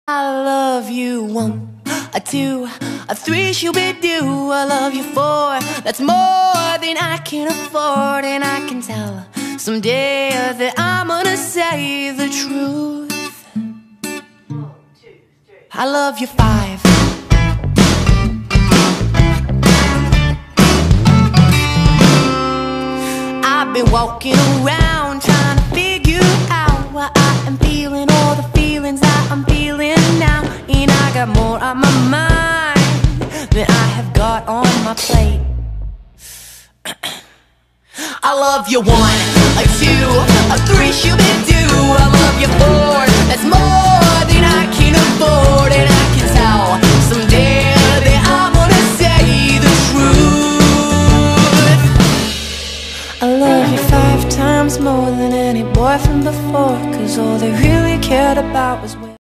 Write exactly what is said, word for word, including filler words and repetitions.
I love you one, a two, a three, she'll be due. I love you four, that's more than I can afford. And I can tell someday that I'm gonna say the truth. One, two, three. I love you five. I've been walking around trying to figure out why I am feeling all the feelings that I'm feeling now. And I got more on my mind than I have got on my plate. I love you one, a two, a three, she'll be due. I love you four, that's more than I can afford. And I can tell someday that I'm gonna say the truth. I love you five times more than any boyfriend before, 'cause all they really cared about was